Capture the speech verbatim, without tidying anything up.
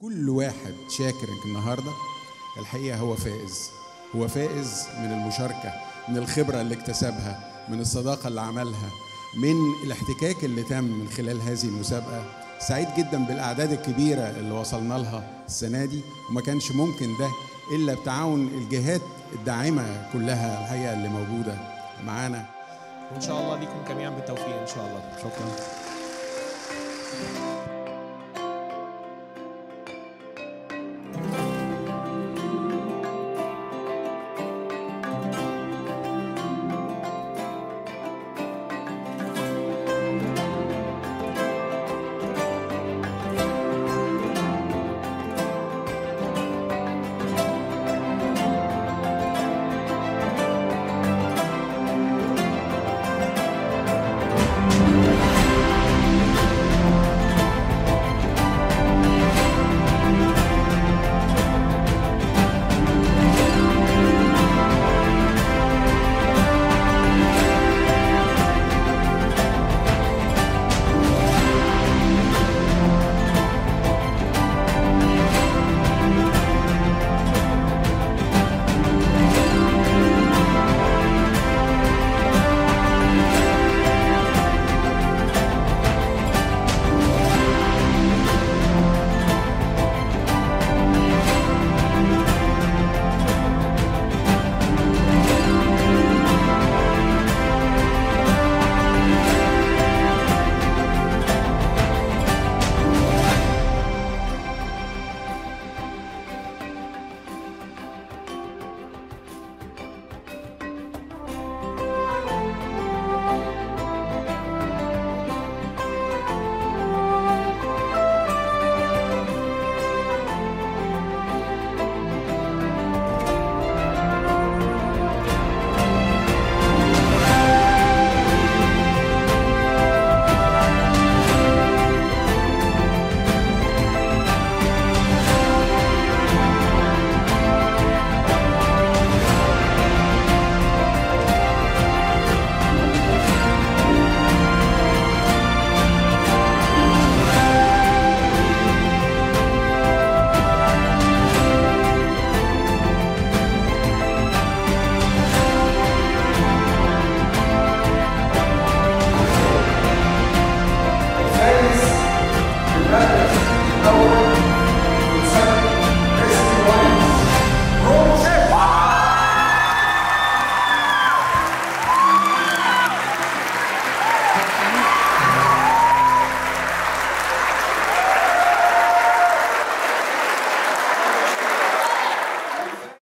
كل واحد شاكر النهارده الحقيقه هو فائز، هو فائز من المشاركه، من الخبره اللي اكتسبها، من الصداقه اللي عملها، من الاحتكاك اللي تم من خلال هذه المسابقه. سعيد جدا بالاعداد الكبيره اللي وصلنا لها السنه دي، وما كانش ممكن ده الا بتعاون الجهات الداعمه كلها الحقيقه اللي موجوده معانا. وان شاء الله ليكم جميعا بالتوفيق ان شاء الله. شكرا.